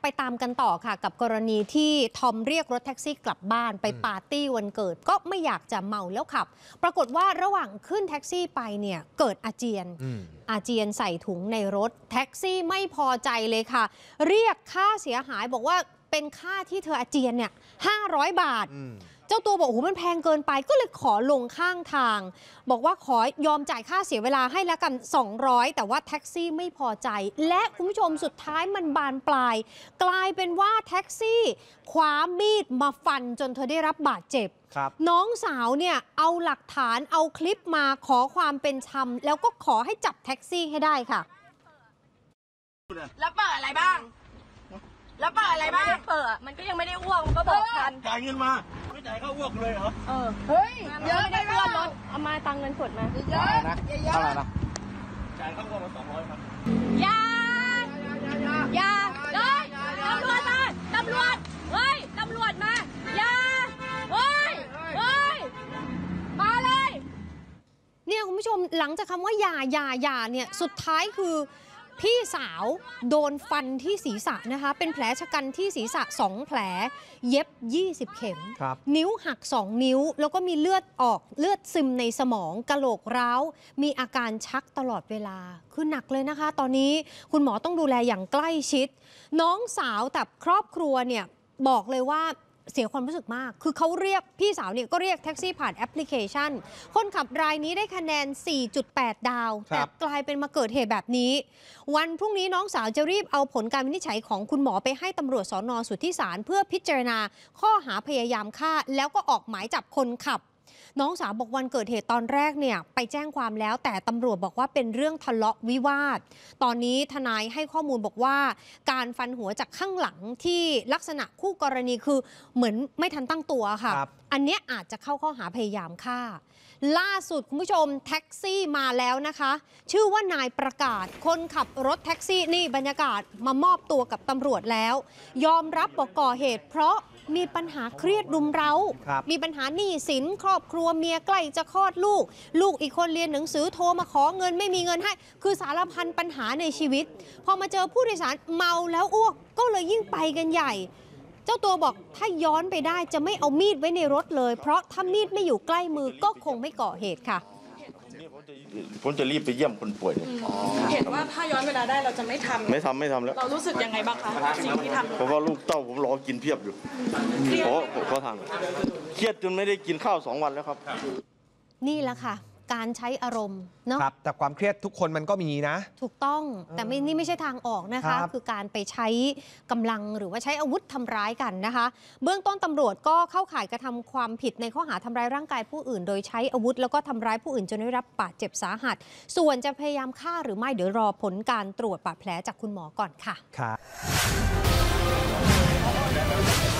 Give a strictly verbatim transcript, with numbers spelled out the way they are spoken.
ไปตามกันต่อค่ะกับกรณีที่ทอมเรียกรถแท็กซี่กลับบ้านไปปาร์ตี้วันเกิดก็ไม่อยากจะเมาแล้วขับปรากฏว่าระหว่างขึ้นแท็กซี่ไปเนี่ยเกิดอาเจียนอาเจียนใส่ถุงในรถแท็กซี่ไม่พอใจเลยค่ะเรียกค่าเสียหายบอกว่าเป็นค่าที่เธออาเจียนเนี่ยห้าร้อยบาทเจ้าตัวบอกโอ้โหมันแพงเกินไปก็เลยขอลงข้างทางบอกว่าขอยอมจ่ายค่าเสียเวลาให้แล้วกันสองร้อยแต่ว่าแท็กซี่ไม่พอใจและคุณผู้ชมสุดท้ายมันบานปลายกลายเป็นว่าแท็กซี่คว้ามีดมาฟันจนเธอได้รับบาดเจ็บน้องสาวเนี่ยเอาหลักฐานเอาคลิปมาขอความเป็นธรรมแล้วก็ขอให้จับแท็กซี่ให้ได้ค่ะแล้วเปิดอะไรบ้างแล้วเปิดอะไรบ้างเปิดมันก็ยังไม่ได้อ้วกมันก็บอกทันจ่ายเงินมาไม่จ่ายเขาอ้วกเลยเหรอเออเฮ้ยเยอะไม่ได้เพื่อนรถเอามาตังเงินสดมาเยอะนะเท่าไหร่นะจ่ายเขาอ้วกมาสองร้อยครับยาอยาเลยตำรวจมาตำรวจเฮ้ยตำรวจมายาเฮ้ยเฮ้ยมาเลยเนี่ยคุณผู้ชมหลังจากคำว่าอย่าอย่าอย่าเนี่ยสุดท้ายคือพี่สาวโดนฟันที่ศีรษะนะคะเป็นแผลชะกันที่ศีรษะสองแผลเย็บยี่สิบเข็มนิ้วหักสองนิ้วแล้วก็มีเลือดออกเลือดซึมในสมองกะโหลกร้าวมีอาการชักตลอดเวลาคือหนักเลยนะคะตอนนี้คุณหมอต้องดูแลอย่างใกล้ชิดน้องสาวกับครอบครัวเนี่ยบอกเลยว่าเสียความรู้สึกมากคือเขาเรียกพี่สาวเนี่ยก็เรียกแท็กซี่ผ่านแอปพลิเคชันคนขับรายนี้ได้คะแนน สี่จุดแปด ดาวแต่กลายเป็นมาเกิดเหตุแบบนี้วันพรุ่งนี้น้องสาวจะรีบเอาผลการวินิจฉัยของคุณหมอไปให้ตำรวจสน.สุทธิสารเพื่อพิจารณาข้อหาพยายามฆ่าแล้วก็ออกหมายจับคนขับน้องสาวบอกวันเกิดเหตุตอนแรกเนี่ยไปแจ้งความแล้วแต่ตำรวจบอกว่าเป็นเรื่องทะเลาะวิวาทตอนนี้ทนายให้ข้อมูลบอกว่าการฟันหัวจากข้างหลังที่ลักษณะคู่กรณีคือเหมือนไม่ทันตั้งตัวค่ะอันนี้อาจจะเข้าข้อหาพยายามฆ่าล่าสุดคุณผู้ชมแท็กซี่มาแล้วนะคะชื่อว่านายประกาศคนขับรถแท็กซี่นี่บรรยากาศมามอบตัวกับตำรวจแล้วยอมรับบอกก่อเหตุเพราะมีปัญหาเครียดรุมเร้ามีปัญหาหนี้สินครอบครัวเมียใกล้จะคลอดลูกลูกอีกคนเรียนหนังสือโทรมาขอเงินไม่มีเงินให้คือสารพันปัญหาในชีวิตพอมาเจอผู้โดยสารเมาแล้วอ้วกก็เลยยิ่งไปกันใหญ่เจ้าตัวบอกถ้าย้อนไปได้จะไม่เอามีดไว้ในรถเลยเพราะถ้ามีดไม่อยู่ใกล้มือก็คงไม่ก่อเหตุค่ะผมจะรีบไปเยี่ยมคนป่วยเห็นว่าถ้าย้อนเวลาได้เราจะไม่ทำไม่ทำไม่ทำแล้วเรารู้สึกยังไงบ้างคะสิ่งที่ทำเพราะว่าลูกเต้าผมรอกินเพียบอยู่เพราะเขาทำเครียดจนไม่ได้กินข้าวสองวันแล้วครับนี่แหละค่ะการใช้อารมณ์เนาะครับแต่ความเครียดทุกคนมันก็มีนะถูกต้องแต่ไม่นี่ไม่ใช่ทางออกนะคะคือการไปใช้กำลังหรือว่าใช้อาวุธทำร้ายกันนะคะเบื้องต้นตำรวจก็เข้าข่ายกระทำความผิดในข้อหาทำร้ายร่างกายผู้อื่นโดยใช้อาวุธแล้วก็ทำร้ายผู้อื่นจนได้รับบาดเจ็บสาหัสส่วนจะพยายามฆ่าหรือไม่เดี๋ยวรอผลการตรวจบาดแผลจากคุณหมอก่อนค่ะครับ